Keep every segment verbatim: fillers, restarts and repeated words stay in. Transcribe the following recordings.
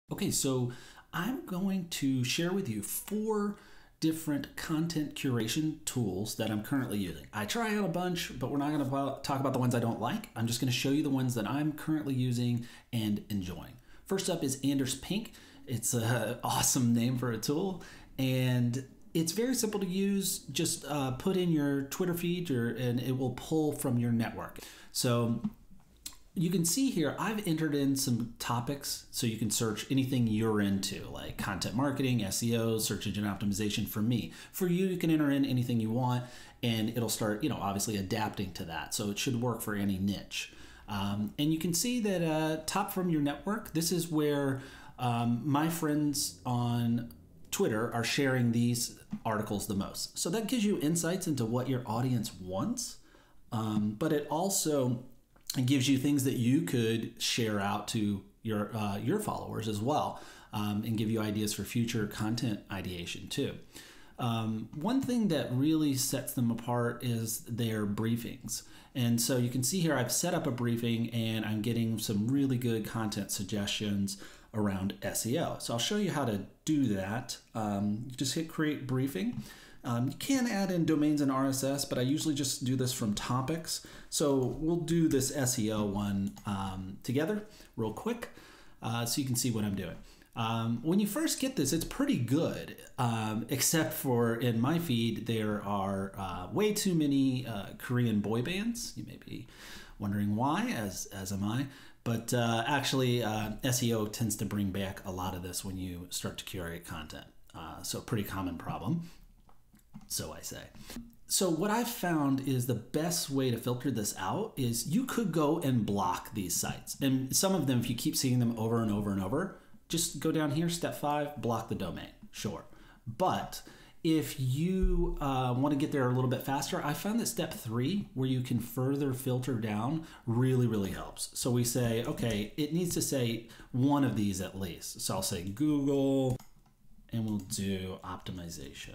Okay, so I'm going to share with you four different content curation tools that I'm currently using. I try out a bunch, but we're not going to talk about the ones I don't like. I'm just going to show you the ones that I'm currently using and enjoying. First up is Unearthing. It's an awesome name for a tool, and it's very simple to use. Just uh, put in your Twitter feed or, and it will pull from your network. So you can see here, I've entered in some topics so you can search anything you're into, like content marketing, S E O, search engine optimization for me. For you, you can enter in anything you want and it'll start, you know, obviously adapting to that. So it should work for any niche. Um, and you can see that uh, top from your network, this is where um, my friends on Twitter are sharing these articles the most. So that gives you insights into what your audience wants, um, but it also it gives you things that you could share out to your uh, your followers as well, um, and give you ideas for future content ideation too. Um, one thing that really sets them apart is their briefings. And so you can see here I've set up a briefing and I'm getting some really good content suggestions around S E O. So I'll show you how to do that. Um, you just hit create briefing. Um, you can add in domains and R S S, but I usually just do this from topics. So we'll do this S E O one um, together real quick uh, so you can see what I'm doing. Um, when you first get this, it's pretty good, um, except for in my feed, there are uh, way too many uh, Korean boy bands. You may be wondering why, as, as am I. But uh, actually, uh, S E O tends to bring back a lot of this when you start to curate content. Uh, so pretty common problem. So I say. So what I've found is the best way to filter this out is you could go and block these sites. And some of them, if you keep seeing them over and over and over, just go down here, step five, block the domain, sure. But if you uh, want to get there a little bit faster, I found that step three, where you can further filter down, really, really helps. So we say, okay, it needs to say one of these at least. So I'll say Google, and we'll do optimization.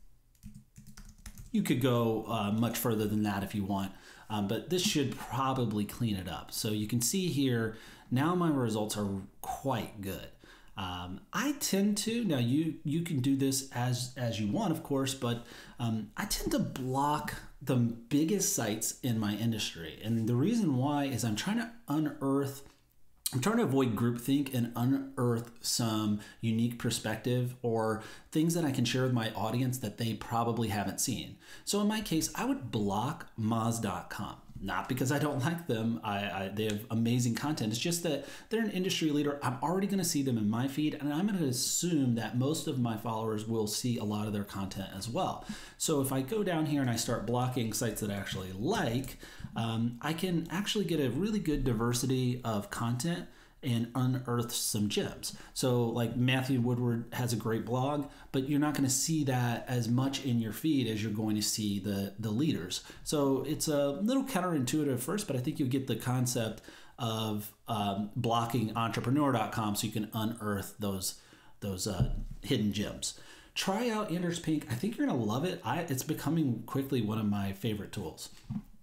You could go uh, much further than that if you want, um, but this should probably clean it up. So you can see here, now my results are quite good. Um, I tend to, now you, you can do this as, as you want, of course, but um, I tend to block the biggest sites in my industry. And the reason why is I'm trying to unearth I'm trying to avoid groupthink and unearth some unique perspective or things that I can share with my audience that they probably haven't seen. So in my case, I would block moz dot com. Not because I don't like them. I, I, they have amazing content. It's just that they're an industry leader. I'm already going to see them in my feed, and I'm going to assume that most of my followers will see a lot of their content as well. So if I go down here and I start blocking sites that I actually like, um, I can actually get a really good diversity of content and unearth some gems. So like Matthew Woodward has a great blog, but you're not going to see that as much in your feed as you're going to see the, the leaders. So it's a little counterintuitive at first, but I think you'll get the concept of um, blocking entrepreneur dot com so you can unearth those, those uh, hidden gems. Try out Unearthing. I think you're going to love it. I, it's becoming quickly one of my favorite tools.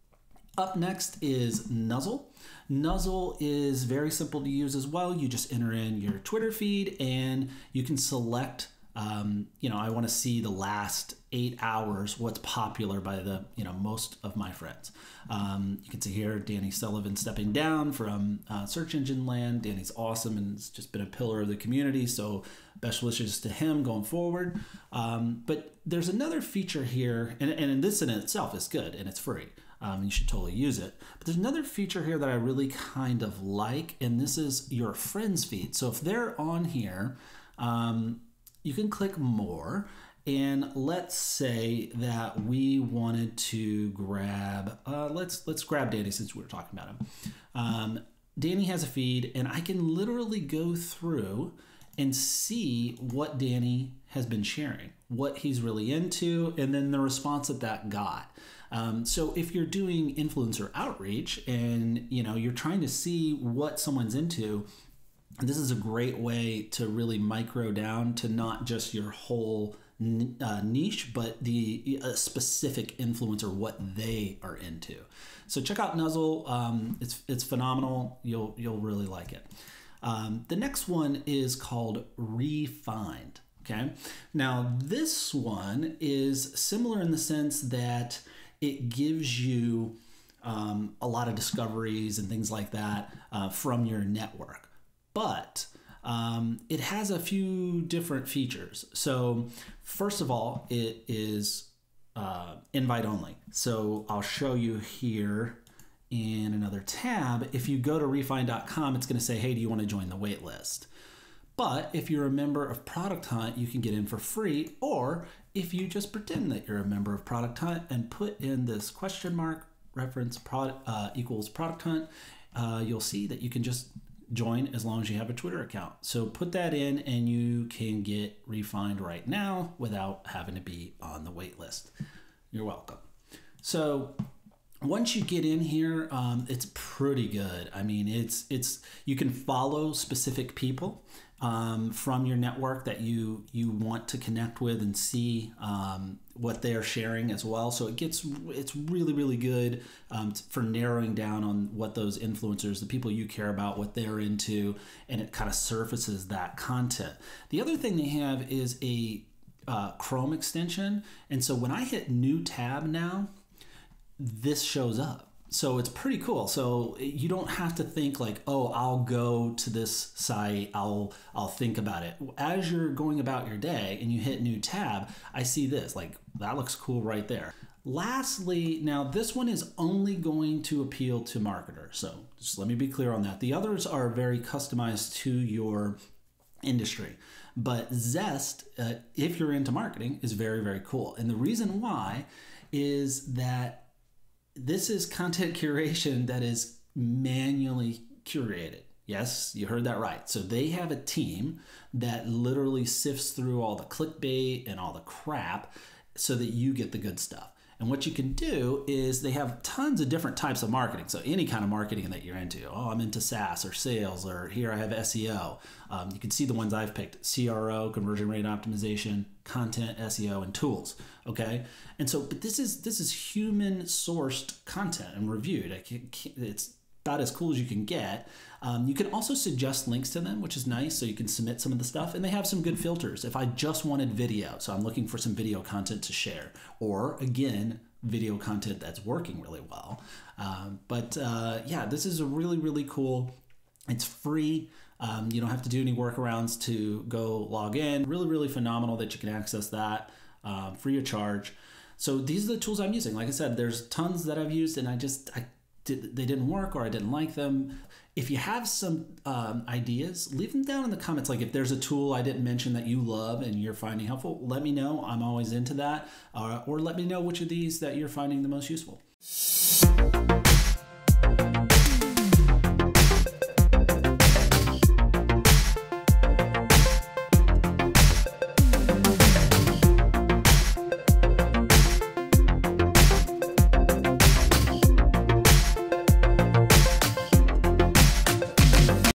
Up next is Nuzzel. Nuzzel is very simple to use as well. You just enter in your Twitter feed and you can select, um, you know, I want to see the last eight hours, what's popular by the, you know, most of my friends. Um, you can see here, Danny Sullivan stepping down from uh, search engine land. Danny's awesome and has just been a pillar of the community. So best wishes to him going forward. Um, but there's another feature here, and, and this in itself is good and it's free. Um, you should totally use it. But there's another feature here that I really kind of like, and this is your friends feed. So if they're on here, um, you can click more, and let's say that we wanted to grab, uh, let's let's grab Danny since we were talking about him. Um, Danny has a feed, and I can literally go through and see what Danny has been sharing, what he's really into, and then the response that that got. Um, so if you're doing influencer outreach and you know you're trying to see what someone's into, this is a great way to really micro down to not just your whole uh, niche, but the a specific influencer, what they are into. So check out Nuzzel. Um, it's it's phenomenal. You'll you'll really like it. Um, the next one is called Refind. Okay. Now this one is similar in the sense that it gives you um, a lot of discoveries and things like that uh, from your network, but um, it has a few different features. So first of all, it is uh, invite only. So I'll show you here in another tab. If you go to refind dot com, it's going to say, hey, do you want to join the wait list? But if you're a member of Product Hunt, you can get in for free. Or if you just pretend that you're a member of Product Hunt and put in this question mark reference product uh, equals Product Hunt, uh, you'll see that you can just join as long as you have a Twitter account. So put that in and you can get Refind right now without having to be on the wait list. You're welcome. So once you get in here, um, it's pretty good. I mean, it's it's you can follow specific people um, from your network that you you want to connect with and see um, what they're sharing as well. So it gets it's really really good um, for narrowing down on what those influencers, the people you care about, what they're into, and it kind of surfaces that content. The other thing they have is a uh, Chrome extension, and so when I hit New Tab now, this shows up. So it's pretty cool. So you don't have to think like, oh, I'll go to this site, I'll I'll think about it. As you're going about your day and you hit New Tab, I see this, like that looks cool right there. Lastly, now this one is only going to appeal to marketers. So just let me be clear on that. The others are very customized to your industry. But Zest, uh, if you're into marketing, is very, very cool. And the reason why is that this is content curation that is manually curated. Yes, you heard that right. So they have a team that literally sifts through all the clickbait and all the crap so that you get the good stuff. And what you can do is they have tons of different types of marketing. So any kind of marketing that you're into. Oh, I'm into SaaS or sales, or here I have S E O. Um, you can see the ones I've picked: C R O, conversion rate optimization, content, S E O, and tools. Okay, and so but this is this is human sourced content and reviewed. It's about as cool as you can get. Um, you can also suggest links to them, which is nice, so you can submit some of the stuff, and they have some good filters. If I just wanted video, so I'm looking for some video content to share, or again, video content that's working really well. Um, but uh, yeah, this is a really, really cool. It's free. Um, you don't have to do any workarounds to go log in. Really, really phenomenal that you can access that uh, free of charge. So these are the tools I'm using. Like I said, there's tons that I've used, and I just I did, they didn't work, or I didn't like them. If you have some um, ideas, leave them down in the comments. Like if there's a tool I didn't mention that you love and you're finding helpful, let me know. I'm always into that. Uh, or let me know which of these that you're finding the most useful.